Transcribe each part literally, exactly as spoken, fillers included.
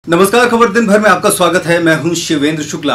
नमस्कार, खबर दिन भर में आपका स्वागत है। मैं हूं शिवेंद्र शुक्ला।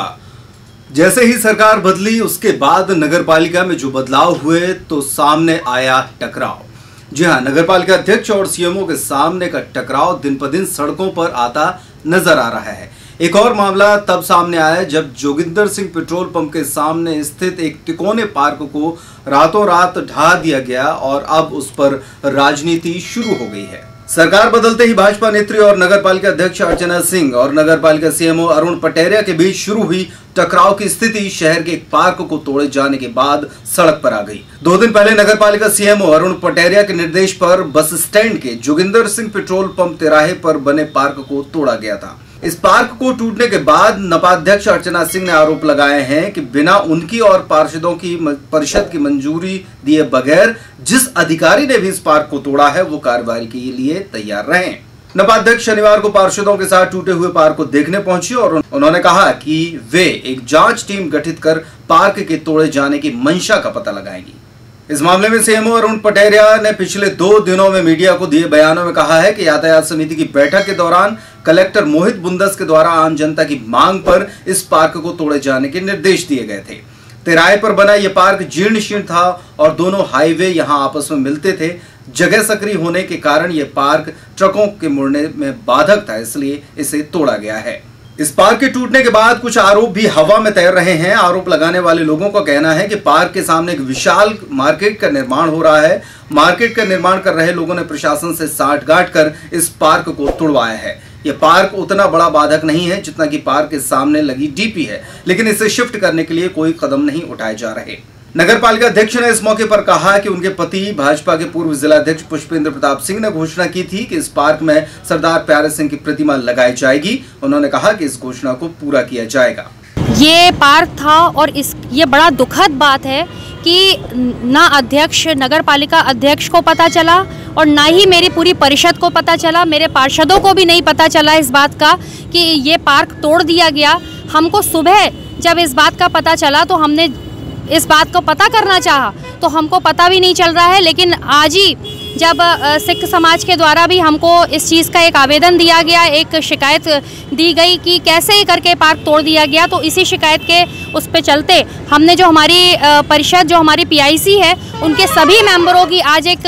जैसे ही सरकार बदली उसके बाद नगरपालिका में जो बदलाव हुए तो सामने आया टकराव। जी हां, नगरपालिका अध्यक्ष और सीएमओ के सामने का टकराव दिन पर दिन सड़कों पर आता नजर आ रहा है। एक और मामला तब सामने आया जब जोगिंदर सिंह पेट्रोल पंप के सामने स्थित एक तिकोने पार्क को रातों रात ढा दिया गया और अब उस पर राजनीति शुरू हो गई है। सरकार बदलते ही भाजपा नेत्री और नगरपालिका अध्यक्ष अर्चना सिंह और नगरपालिका सीएमओ अरुण पटेरिया के बीच शुरू हुई टकराव की स्थिति शहर के एक पार्क को तोड़े जाने के बाद सड़क पर आ गई। दो दिन पहले नगरपालिका सीएमओ अरुण पटेरिया के निर्देश पर बस स्टैंड के जोगिंदर सिंह पेट्रोल पंप तिराहे पर बने पार्क को तोड़ा गया था। इस पार्क को टूटने के बाद नपाध्यक्ष अर्चना सिंह ने आरोप लगाए हैं कि बिना उनकी और पार्षदों की परिषद की मंजूरी दिए बगैर जिस अधिकारी ने भी इस पार्क को तोड़ा है वो कार्रवाई के लिए तैयार रहे। नपाध्यक्ष शनिवार को पार्षदों के साथ टूटे हुए पार्क को देखने पहुंची और उन्होंने कहा कि वे एक जांच टीम गठित कर पार्क के तोड़े जाने की मंशा का पता लगाएंगी। इस मामले में सीएमओ अरुण पटेरिया ने पिछले दो दिनों में मीडिया को दिए बयानों में कहा है कि यातायात समिति की बैठक के दौरान कलेक्टर मोहित बुंदस के द्वारा आम जनता की मांग पर इस पार्क को तोड़े जाने के निर्देश दिए गए थे। तिराहे पर बना यह पार्क जीर्ण शीर्ण था और दोनों हाईवे यहां आपस में मिलते थे। जगह सक्रिय होने के कारण यह पार्क ट्रकों के मुड़ने में बाधक था, इसलिए इसे तोड़ा गया है। इस पार्क के टूटने के बाद कुछ आरोप भी हवा में तैर रहे हैं। आरोप लगाने वाले लोगों का कहना है कि पार्क के सामने एक विशाल मार्केट का निर्माण हो रहा है। मार्केट का निर्माण कर रहे लोगों ने प्रशासन से साठगांठ कर इस पार्क को तोड़वाया है। यह पार्क उतना बड़ा बाधक नहीं है जितना कि पार्क के सामने लगी डीपी है, लेकिन इसे शिफ्ट करने के लिए कोई कदम नहीं उठाए जा रहे। नगरपालिका अध्यक्ष ने इस मौके पर कहा कि उनके पति भाजपा के पूर्व जिलाध्यक्ष पुष्पेंद्र प्रताप सिंह ने घोषणा की थी कि इस पार्क में सरदार प्यारे सिंह की प्रतिमा लगाई जाएगी। उन्होंने कहा कि इस घोषणा को पूरा किया जाएगा। ये पार्क था और इस ये बड़ा दुखद बात है कि ना अध्यक्ष नगरपालिका अध्यक्ष को पता चला और ना ही मेरी पूरी परिषद को पता चला। मेरे पार्षदों को भी नहीं पता चला इस बात का कि ये पार्क तोड़ दिया गया। हमको सुबह जब इस बात का पता चला तो हमने इस बात को पता करना चाहा तो हमको पता भी नहीं चल रहा है। लेकिन आज ही जब सिख समाज के द्वारा भी हमको इस चीज़ का एक आवेदन दिया गया, एक शिकायत दी गई कि कैसे ही करके पार्क तोड़ दिया गया, तो इसी शिकायत के उस पे चलते हमने जो हमारी परिषद जो हमारी पीआईसी है उनके सभी मेंबरों की आज एक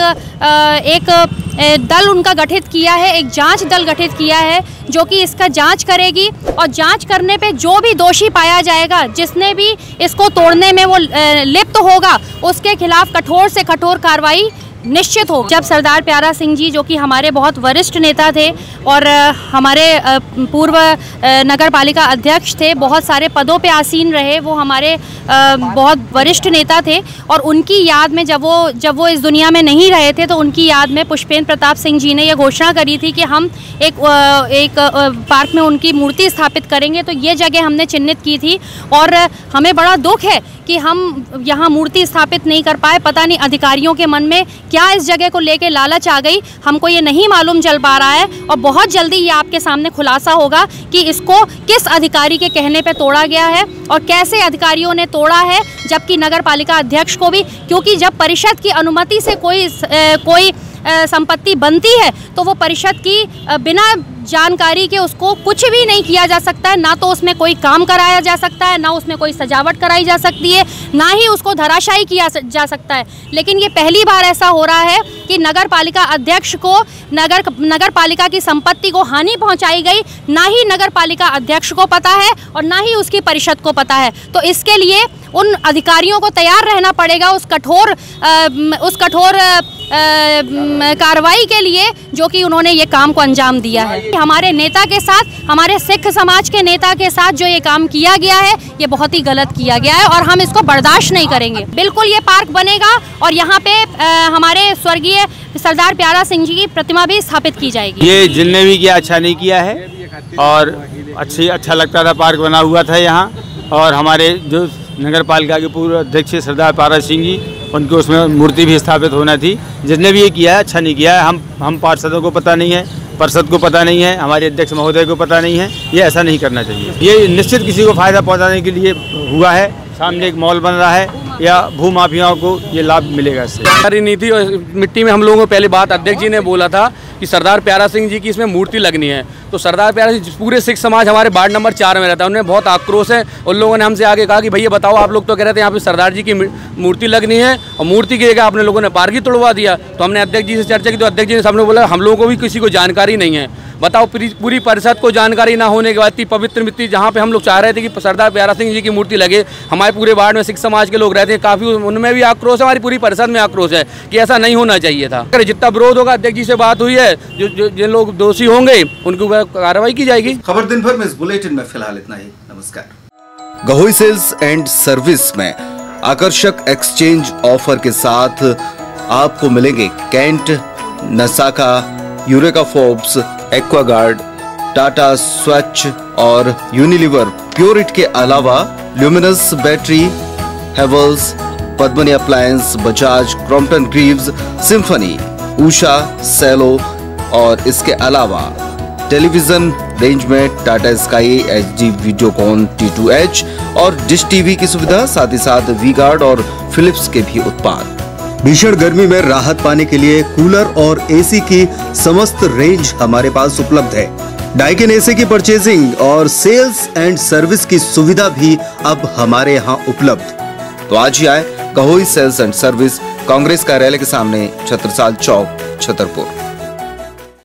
एक दल उनका गठित किया है, एक जांच दल गठित किया है जो कि इसका जांच करेगी और जांच करने पे जो भी दोषी पाया जाएगा, जिसने भी इसको तोड़ने में वो लिप्त होगा, उसके खिलाफ कठोर से कठोर कार्रवाई निश्चित हो। जब सरदार प्यारा सिंह जी जो कि हमारे बहुत वरिष्ठ नेता थे और हमारे पूर्व नगर पालिका अध्यक्ष थे, बहुत सारे पदों पे आसीन रहे, वो हमारे बहुत वरिष्ठ नेता थे और उनकी याद में जब वो जब वो इस दुनिया में नहीं रहे थे तो उनकी याद में पुष्पेंद्र प्रताप सिंह जी ने ये घोषणा करी थी कि हम एक एक पार्क में उनकी मूर्ति स्थापित करेंगे। तो ये जगह हमने चिन्हित की थी और हमें बड़ा दुख है कि हम यहाँ मूर्ति स्थापित नहीं कर पाए। पता नहीं अधिकारियों के मन में क्या इस जगह को लेके लालच आ गई, हमको ये नहीं मालूम चल पा रहा है और बहुत जल्दी ये आपके सामने खुलासा होगा कि इसको किस अधिकारी के कहने पे तोड़ा गया है और कैसे अधिकारियों ने तोड़ा है, जबकि नगर पालिका अध्यक्ष को भी, क्योंकि जब परिषद की अनुमति से कोई कोई संपत्ति बनती है तो वो परिषद की बिना जानकारी के उसको कुछ भी नहीं किया जा सकता है। ना तो उसमें कोई काम कराया जा सकता है, ना उसमें कोई सजावट कराई जा सकती है, ना ही उसको धराशायी किया जा सकता है। लेकिन ये पहली बार ऐसा हो रहा है कि नगर पालिका अध्यक्ष को नगर नगर पालिका की संपत्ति को हानि पहुंचाई गई, ना ही नगर पालिका अध्यक्ष को पता है और ना ही उसकी परिषद को पता है। तो इसके लिए उन अधिकारियों को तैयार रहना पड़ेगा उस कठोर आ, उस कठोर कार्रवाई के लिए जो कि उन्होंने ये काम को अंजाम दिया है। हमारे नेता के साथ, हमारे सिख समाज के नेता के साथ जो ये काम किया गया है ये बहुत ही गलत किया गया है और हम इसको बर्दाश्त नहीं करेंगे। बिल्कुल ये पार्क बनेगा और यहाँ पे आ, हमारे स्वर्गीय सरदार प्यारा सिंह जी की प्रतिमा भी स्थापित की जाएगी। ये जिनने भी किया अच्छा नहीं किया है और अच्छी अच्छा लगता था, पार्क बना हुआ था यहाँ और हमारे जो नगर पालिका के पूर्व अध्यक्ष सरदार प्यारा सिंह जी, उनकी उसमें मूर्ति भी स्थापित होना थी। जिसने भी ये किया है अच्छा नहीं किया है। हम हम पार्षदों को पता नहीं है, परिषद को पता नहीं है, हमारे अध्यक्ष महोदय को पता नहीं है। ये ऐसा नहीं करना चाहिए। ये निश्चित किसी को फायदा पहुंचाने के लिए हुआ है। सामने एक मॉल बन रहा है, या भूमाफियाओं को ये लाभ मिलेगा इससे। सारी नीति और मिट्टी में हम लोगों को पहले बात अध्यक्ष जी ने बोला था कि सरदार प्यारा सिंह जी की इसमें मूर्ति लगनी है, तो सरदार प्यारा सिंह पूरे सिख समाज हमारे वार्ड नंबर चार में रहता है, उन्हें बहुत आक्रोश है। उन लोगों ने हमसे आगे कहा कि भैया बताओ, आप लोग तो कह रहे थे यहाँ पे सरदार जी की मूर्ति लगनी है और मूर्ति की जगह आपने लोगों ने पार्क ही तोड़वा दिया। तो हमने अध्यक्ष जी से चर्चा की, तो अध्यक्ष जी ने सामने बोला हम लोगों को भी किसी को जानकारी नहीं है। बताओ, पूरी परिषद को जानकारी ना होने के बाद इतनी पवित्र मिट्टी जहाँ पे हम लोग चाह रहे थे कि सरदार प्यारा सिंह जी की मूर्ति लगे, हमारे पूरे वार्ड में सिख समाज के लोग रहते हैं, काफ़ी उनमें भी आक्रोश है, हमारी पूरी परिषद में आक्रोश है कि ऐसा नहीं होना चाहिए था। अगर जितना विरोध होगा, अध्यक्ष जी से बात हुई है, जो जो जिन लोग दोषी होंगे उनके ऊपर कार्रवाई की जाएगी। खबर दिन भर में इस बुलेटिन में फिलहाल इतना ही। नमस्कार। गहोई सेल्स एंड सर्विस में आकर्षक एक्सचेंज ऑफर के साथ आपको मिलेंगे Kent, Nasaka, Eureka Forbes, Aquaguard, Tata Swach और यूनिलीवर प्योरिट के अलावा Luminous battery, Havells, Padmini appliance, Bajaj, Crompton Greaves, Symphony, Usha, Cello और इसके अलावा टेलीविजन रेंज में Tata Sky, HD Videocon T two H और डिश टीवी की सुविधा, साथ ही साथ वी गार्ड और फिलिप्स के भी उत्पाद। भीषण गर्मी में राहत पाने के लिए कूलर और एसी की समस्त रेंज हमारे पास उपलब्ध है। डाइकिन एसी की परचेजिंग और सेल्स एंड सर्विस की सुविधा भी अब हमारे यहाँ उपलब्ध। तो आज ही आए Gahoi sales and service, Congress कार्यालय के सामने, छत्रसाल चौक, छतरपुर।